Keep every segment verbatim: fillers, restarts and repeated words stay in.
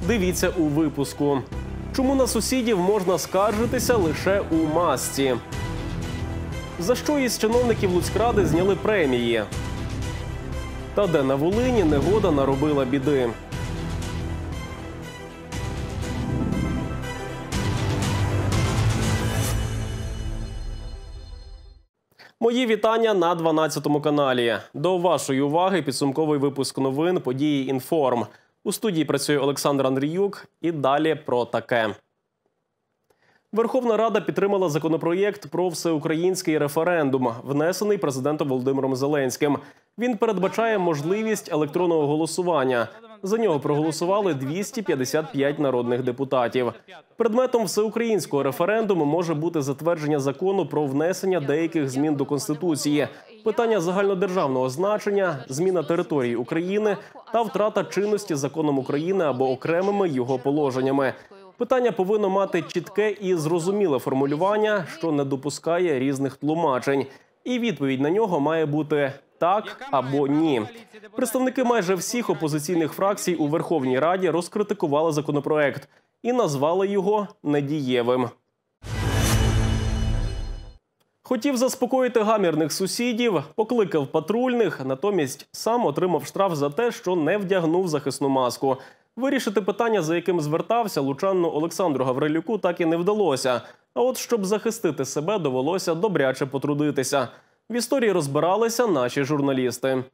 Дивіться у випуску. Чому на сусідів можна скаржитися лише у масці? За що із чиновників Луцькради зняли премії? Та де на Волині негода наробила біди? Мої вітання на дванадцятому каналі. До вашої уваги підсумковий випуск новин події «Інформ». У студії працює Олександр Андріюк. І далі про таке. Верховна Рада підтримала законопроєкт про всеукраїнський референдум, внесений президентом Володимиром Зеленським. Він передбачає можливість електронного голосування. За нього проголосували двісті п'ятдесят п'ять народних депутатів. Предметом всеукраїнського референдуму може бути затвердження закону про внесення деяких змін до Конституції, питання загальнодержавного значення, зміна території України та втрата чинності законом України або окремими його положеннями. Питання повинно мати чітке і зрозуміле формулювання, що не допускає різних тлумачень. І відповідь на нього має бути «так» або «ні». Представники майже всіх опозиційних фракцій у Верховній Раді розкритикували законопроект і назвали його недієвим. Хотів заспокоїти гамірних сусідів, покликав патрульних, натомість сам отримав штраф за те, що не вдягнув захисну маску. Вирішити питання, за яким звертався, лучанину Олександру Гаврилюку так і не вдалося. А от щоб захистити себе, довелося добряче потрудитися. В історії розбиралися наші журналісти.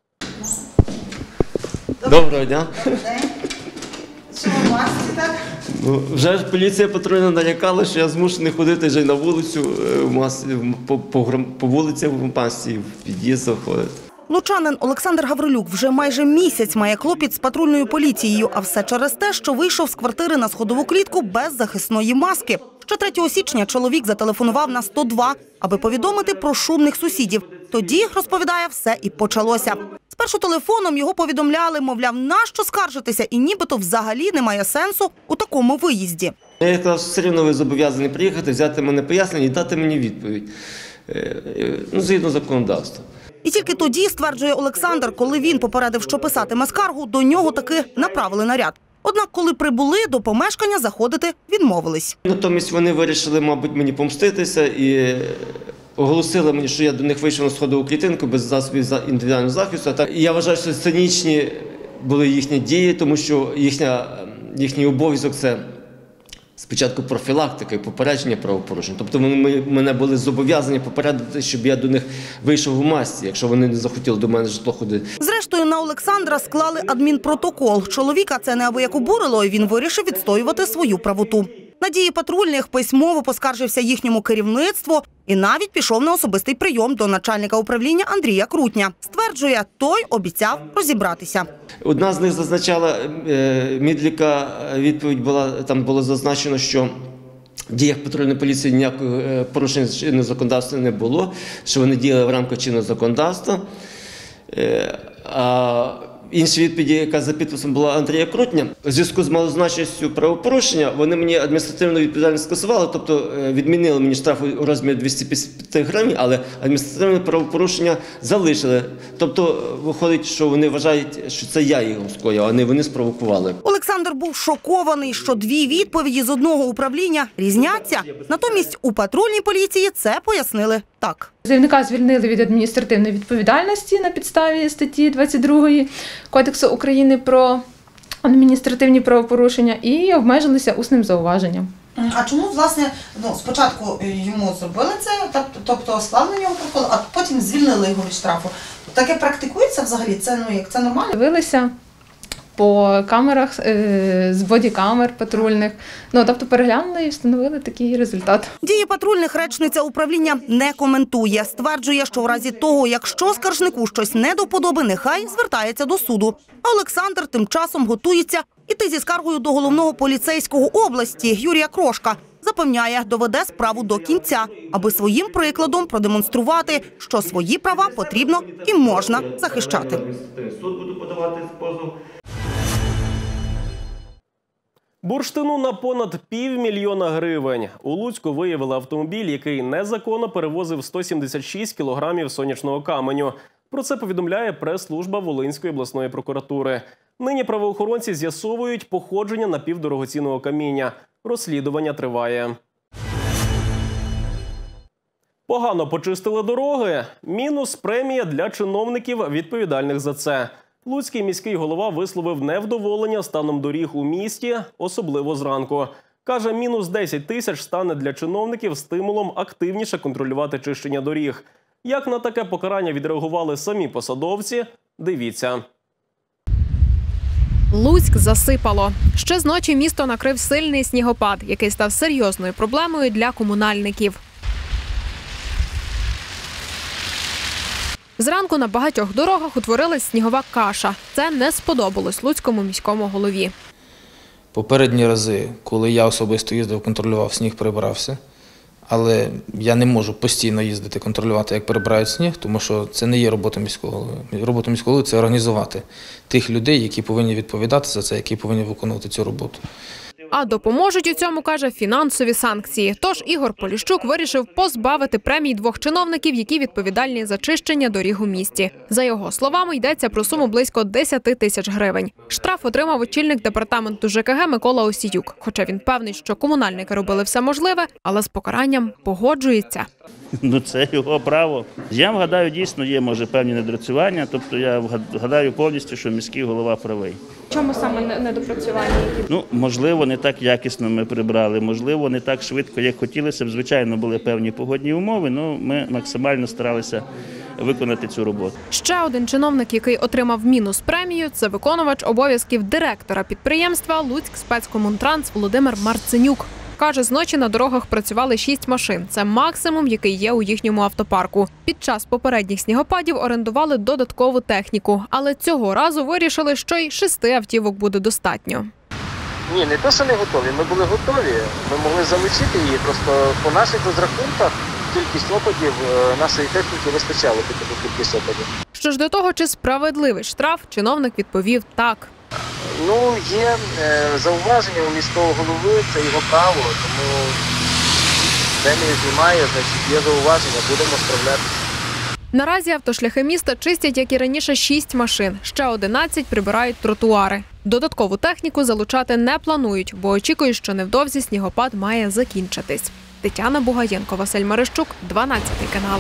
Доброго дня. Добрий день. Що ви в масці так? Ну, вже ж поліція патрульна налякала, що я змушений ходити вже на вулицю, в масці, по, по, по вулиці в масці, в під'їздах ходити. Лучанин Олександр Гаврилюк вже майже місяць має клопіт з патрульною поліцією, а все через те, що вийшов з квартири на сходову клітку без захисної маски. Ще третього січня чоловік зателефонував на сто два, аби повідомити про шумних сусідів. Тоді, розповідає, все і почалося. Спершу телефоном його повідомляли, мовляв, нащо скаржитися, і нібито взагалі немає сенсу у такому виїзді. Я казав, що все одно ви зобов'язані приїхати, взяти мене пояснення і дати мені відповідь. Ну, згідно законодавства. І тільки тоді, стверджує Олександр, коли він попередив, що писатиме скаргу, до нього таки направили наряд. Однак, коли прибули, до помешкання заходити відмовились. Натомість вони вирішили, мабуть, мені помститися і оголосили мені, що я до них вийшов на сходову клітинку без засобів індивідуального захисту. І я вважаю, що цинічні були їхні дії, тому що їхня, їхній обов'язок – це спочатку профілактика і попередження правопорушень. Тобто вони мене були зобов'язані попередити, щоб я до них вийшов в масці, якщо вони не захотіли до мене житло ходити. Зрештою, на Олександра склали адмінпротокол. Чоловіка це неабияк обурило, і він вирішив відстоювати свою правоту. На дії патрульних письмово поскаржився їхньому керівництву і навіть пішов на особистий прийом до начальника управління Андрія Крутня. Стверджує, той обіцяв розібратися. Одна з них зазначала, Мідліка, відповідь була, там було зазначено, що в діях патрульної поліції ніякого порушення чинного законодавства не було, що вони діяли в рамках чинного законодавства. А інша відповідь, яка за підписом була Андрія Крутня, у зв'язку з малозначністю правопорушення, вони мені адміністративну відповідальність скасували, тобто відмінили мені штраф у розмірі двісті п'ятдесят гривень, але адміністративне правопорушення залишили. Тобто виходить, що вони вважають, що це я його скоїв, а не вони спровокували. Олександр був шокований, що дві відповіді з одного управління різняться. Натомість у патрульній поліції це пояснили так. Заявника звільнили від адміністративної відповідальності на підставі статті двадцять другої Кодексу України про адміністративні правопорушення і обмежилися усним зауваженням. А чому, власне, ну, спочатку йому зробили це, тобто склали на нього протокол, а потім звільнили його від штрафу? Таке практикується взагалі? Це, ну, як, це нормально? Дивилися по камерах, з бодікамер патрульних. Ну, тобто переглянули і встановили такий результат. Дії патрульних речниця управління не коментує. Стверджує, що в разі того, якщо скаржнику щось не до вподоби, нехай звертається до суду. А Олександр тим часом готується іти зі скаргою до головного поліцейського області Юрія Крошка. Запевняє, доведе справу до кінця, аби своїм прикладом продемонструвати, що свої права потрібно і можна захищати. Суд буде подавати позов. Бурштину на понад півмільйона гривень. У Луцьку виявили автомобіль, який незаконно перевозив сто сімдесят шість кілограмів сонячного каменю. Про це повідомляє прес-служба Волинської обласної прокуратури. Нині правоохоронці з'ясовують походження напівдорогоцінного каміння. Розслідування триває. Погано почистили дороги. Мінус премія для чиновників, відповідальних за це. Луцький міський голова висловив невдоволення станом доріг у місті, особливо зранку. Каже, мінус десять тисяч стане для чиновників стимулом активніше контролювати чищення доріг. Як на таке покарання відреагували самі посадовці – дивіться. Луцьк засипало. Ще з ночі місто накрив сильний снігопад, який став серйозною проблемою для комунальників. Зранку на багатьох дорогах утворилась снігова каша. Це не сподобалось луцькому міському голові. Попередні рази, коли я особисто їздив, контролював сніг, прибирався. Але я не можу постійно їздити, контролювати, як прибирають сніг, тому що це не є робота міського голови. Робота міського голови – це організувати тих людей, які повинні відповідати за це, які повинні виконувати цю роботу. А допоможуть у цьому, каже, фінансові санкції. Тож Ігор Поліщук вирішив позбавити премій двох чиновників, які відповідальні за чищення доріг у місті. За його словами, йдеться про суму близько десять тисяч гривень. Штраф отримав очільник департаменту ЖКГ Микола Осіюк. Хоча він певний, що комунальники робили все можливе, але з покаранням погоджується. Ну, це його право. Я гадаю, дійсно є, може, певні недопрацювання. Тобто я гадаю повністю, що міський голова правий. Чому саме недопрацювання? Ну, можливо, не так якісно ми прибрали, можливо, не так швидко, як хотілося б. Звичайно, були певні погодні умови, але ми максимально старалися виконати цю роботу. Ще один чиновник, який отримав мінус премію, це виконувач обов'язків директора підприємства «Луцькспецкомунтранс» Володимир Марценюк. Каже, зночі на дорогах працювали шість машин. Це максимум, який є у їхньому автопарку. Під час попередніх снігопадів орендували додаткову техніку. Але цього разу вирішили, що й шести автівок буде достатньо. Ні, не те, що не готові. Ми були готові. Ми могли залучити її. Просто по наших розрахунках кількість опадів нашої техніки вистачало під таку кількість опадів. Що ж до того, чи справедливий штраф, чиновник відповів так. Ну, є е, зауваження у міського голови, це його право, тому премію знімає, значить є зауваження, будемо справлятися. Наразі автошляхи міста чистять, як і раніше, шість машин. Ще одинадцять прибирають тротуари. Додаткову техніку залучати не планують, бо очікують, що невдовзі снігопад має закінчитись. Тетяна Бугаєнко, Василь Марищук, дванадцятий канал.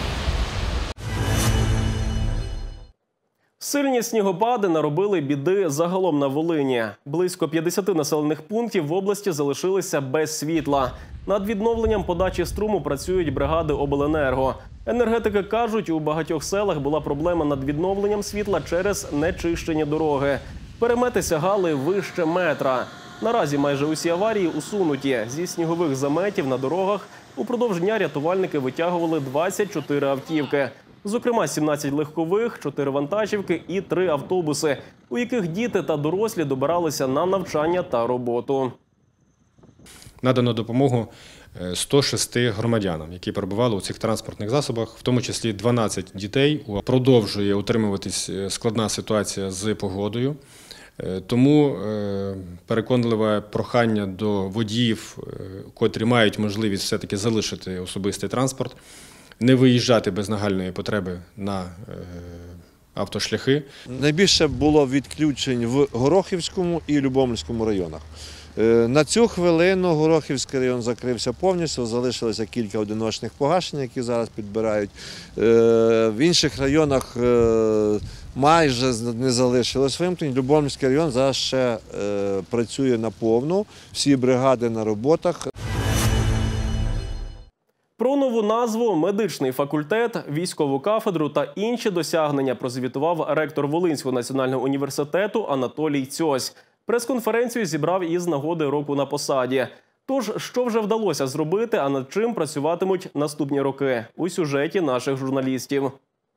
Сильні снігопади наробили біди загалом на Волині. Близько п'ятдесят населених пунктів в області залишилися без світла. Над відновленням подачі струму працюють бригади обленерго. Енергетики кажуть, у багатьох селах була проблема над відновленням світла через нечищені дороги. Перемети сягали вище метра. Наразі майже усі аварії усунуті. Зі снігових заметів на дорогах упродовж дня рятувальники витягували двадцять чотири автівки. Зокрема, сімнадцять легкових, чотири вантажівки і три автобуси, у яких діти та дорослі добиралися на навчання та роботу. Надано допомогу сто шести громадянам, які перебували у цих транспортних засобах, в тому числі дванадцять дітей. Продовжує утримуватись складна ситуація з погодою. Тому переконливе прохання до водіїв, котрі мають можливість все-таки залишити особистий транспорт, не виїжджати без нагальної потреби на автошляхи. Найбільше було відключень в Горохівському і Любомльському районах. На цю хвилину Горохівський район закрився повністю, залишилося кілька одиночних погашень, які зараз підбирають. В інших районах майже не залишилось вимкнень. Любомльський район зараз ще працює наповну, всі бригади на роботах. Про нову назву, медичний факультет, військову кафедру та інші досягнення прозвітував ректор Волинського національного університету Анатолій Цьось. Прес-конференцію зібрав із нагоди року на посаді. Тож, що вже вдалося зробити, а над чим працюватимуть наступні роки? У сюжеті наших журналістів.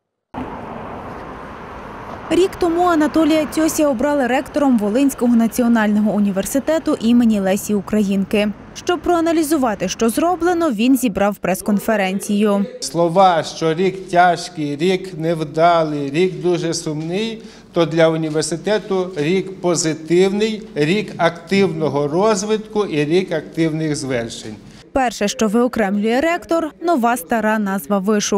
Рік тому Анатолія Цьося обрали ректором Волинського національного університету імені Лесі Українки. Щоб проаналізувати, що зроблено, він зібрав прес-конференцію. Слова, що рік тяжкий, рік невдалий, рік дуже сумний, то для університету рік позитивний, рік активного розвитку і рік активних звершень. Перше, що виокремлює ректор – нова стара назва вишу.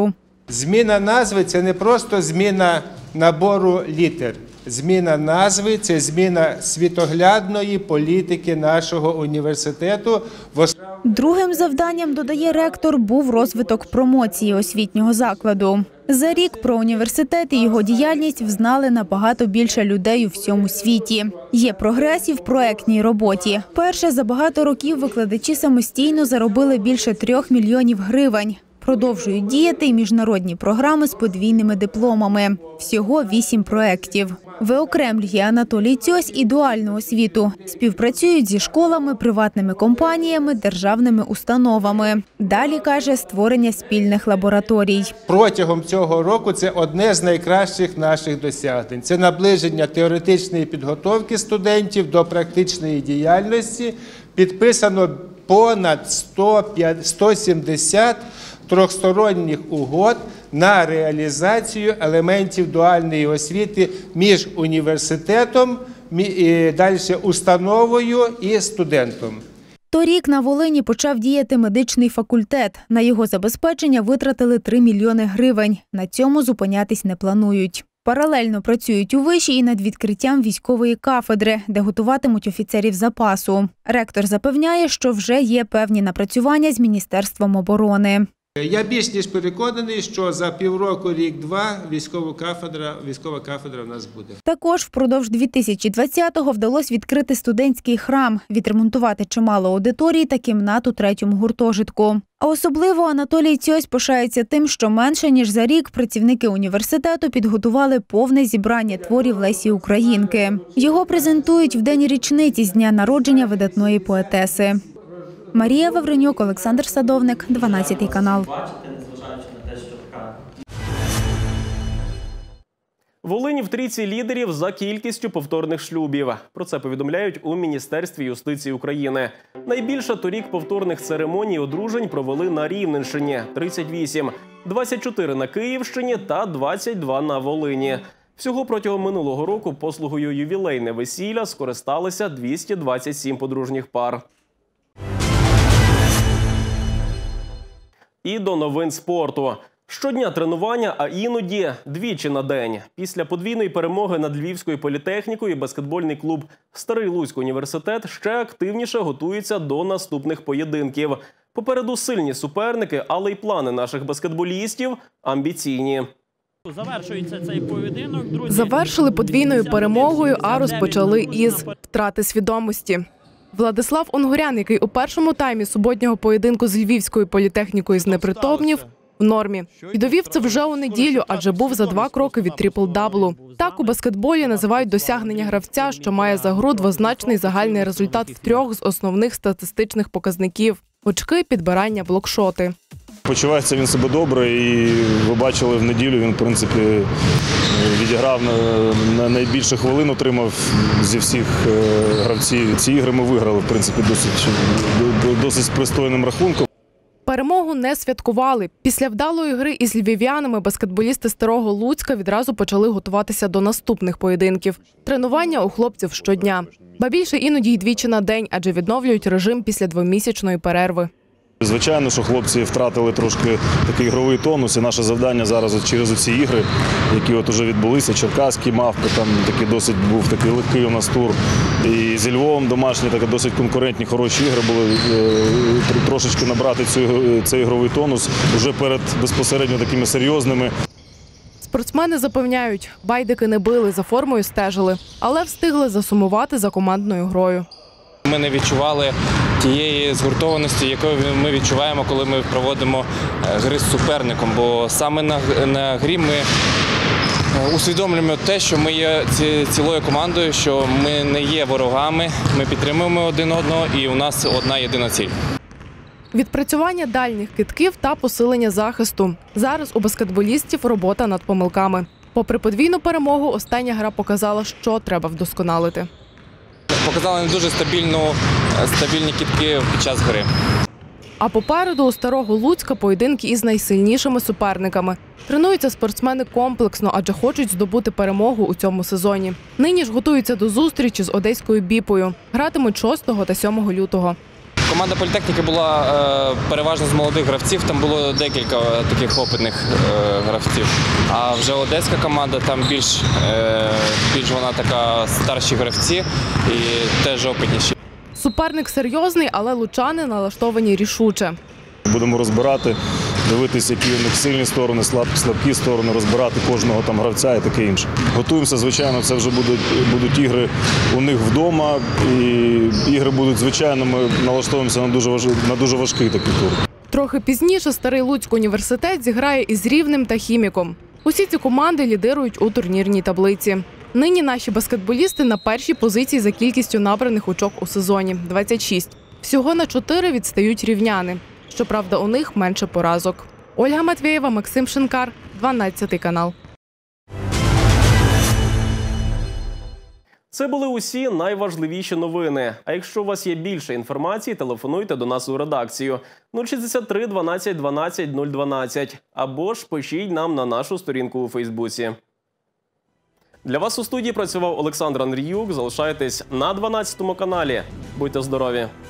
Зміна назви – це не просто зміна набору літер. Зміна назви – це зміна світоглядної політики нашого університету. Другим завданням, додає ректор, був розвиток промоції освітнього закладу. За рік про університет і його діяльність взнали набагато більше людей у всьому світі. Є прогрес і в проектній роботі. Перше, за багато років викладачі самостійно заробили більше трьох мільйонів гривень. Продовжують діяти й міжнародні програми з подвійними дипломами. Всього вісім проєктів. Виокремлює Анатолій Цьось і дуальну освіту. Співпрацюють зі школами, приватними компаніями, державними установами. Далі, каже, створення спільних лабораторій. Протягом цього року це одне з найкращих наших досягнень. Це наближення теоретичної підготовки студентів до практичної діяльності. Підписано понад сто сімдесят трьохсторонніх угод на реалізацію елементів дуальної освіти між університетом, і далі установою і студентом. Торік на Волині почав діяти медичний факультет. На його забезпечення витратили три мільйони гривень. На цьому зупинятись не планують. Паралельно працюють у виші і над відкриттям військової кафедри, де готуватимуть офіцерів запасу. Ректор запевняє, що вже є певні напрацювання з Міністерством оборони. Я більш ніж переконаний, що за півроку, рік-два військова кафедра, військова кафедра в нас буде. Також впродовж дві тисячі двадцятого вдалося відкрити студентський храм, відремонтувати чимало аудиторій та кімнат у третьому гуртожитку. А особливо Анатолій Цьось пишається тим, що менше ніж за рік працівники університету підготували повне зібрання творів Лесі Українки. Його презентують в день річниці з дня народження видатної поетеси. Марія Вавренюк, Олександр Садовник, дванадцятий канал. Волинь в трійці лідерів за кількістю повторних шлюбів. Про це повідомляють у Міністерстві юстиції України. Найбільше торік повторних церемоній одружень провели на Рівненщині – тридцять вісім, двадцять чотири на Київщині та двадцять два на Волині. Всього протягом минулого року послугою ювілейне весілля скористалися двісті двадцять сім подружніх пар. І до новин спорту. Щодня тренування, а іноді двічі на день. Після подвійної перемоги над Львівською політехнікою баскетбольний клуб «Старий Луцький університет» ще активніше готується до наступних поєдинків. Попереду сильні суперники, але й плани наших баскетболістів амбіційні. Завершується цей поєдинок. Друзі, завершили подвійною перемогою, а розпочали із втрати свідомості. Владислав Онгурян, який у першому таймі суботнього поєдинку з Львівською політехнікою знепритомнів, в нормі. І довів це вже у неділю, адже був за два кроки від трипл-даблу. Так у баскетболі називають досягнення гравця, що має за гру двозначний загальний результат в трьох з основних статистичних показників – очки, підбирання, блокшоти. Почувається він себе добре, і ви бачили в неділю, він, в принципі, відіграв на найбільше хвилин, отримав зі всіх гравців. Ці ігри ми виграли, в принципі, досить, досить з пристойним рахунком. Перемогу не святкували. Після вдалої гри із львів'янами баскетболісти Старого Луцька відразу почали готуватися до наступних поєдинків. Тренування у хлопців щодня. Ба більше іноді й двічі на день, адже відновлюють режим після двомісячної перерви. Звичайно, що хлопці втратили трошки такий ігровий тонус, і наше завдання зараз от через ці ігри, які от уже відбулися, Черкаські Мавпи, там такий досить був такий легкий у нас тур, і зі Львовом домашні, так досить конкурентні, хороші ігри були, трошечки набрати цю, цей ігровий тонус вже перед безпосередньо такими серйозними. Спортсмени запевняють, байдики не били, за формою стежили, але встигли засумувати за командною грою. Ми не відчували тієї згуртованості, якою ми відчуваємо, коли ми проводимо гри з суперником. Бо саме на, на грі ми усвідомлюємо те, що ми є цілою командою, що ми не є ворогами, ми підтримуємо один одного і у нас одна єдина ціль. Відпрацювання дальніх кидків та посилення захисту. Зараз у баскетболістів робота над помилками. Попри подвійну перемогу, остання гра показала, що треба вдосконалити. Показали не дуже стабільну, стабільні кидки під час гри. А попереду у Старого Луцька поєдинки із найсильнішими суперниками. Тренуються спортсмени комплексно, адже хочуть здобути перемогу у цьому сезоні. Нині ж готуються до зустрічі з одеською Біпою. Гратимуть шостого та сьомого лютого. Команда політехніки була е, переважно з молодих гравців, там було декілька таких опитних е, гравців. А вже одеська команда, там більш, е, більш вона така старші гравці і теж опитніші. Суперник серйозний, але лучани налаштовані рішуче. Будемо розбирати, дивитися, які у них сильні сторони, слабкі сторони, розбирати кожного там гравця і таке інше. Готуємося, звичайно, це вже будуть, будуть ігри у них вдома. І ігри будуть, звичайно, ми налаштовуємося на дуже, важ... на дуже важкий такий тур. Трохи пізніше Старий Луцький університет зіграє із Рівнем та Хіміком. Усі ці команди лідирують у турнірній таблиці. Нині наші баскетболісти на першій позиції за кількістю набраних очок у сезоні – двадцять шість. Всього на чотири відстають рівняни. Щоправда, у них менше поразок. Ольга Матвєєва, Максим Шинкар, дванадцятий канал. Це були усі найважливіші новини. А якщо у вас є більше інформації, телефонуйте до нас у редакцію нуль шістдесят три дванадцять дванадцять нуль дванадцять або ж пишіть нам на нашу сторінку у Фейсбуці. Для вас у студії працював Олександр Андріюк. Залишайтесь на дванадцятому каналі. Будьте здорові!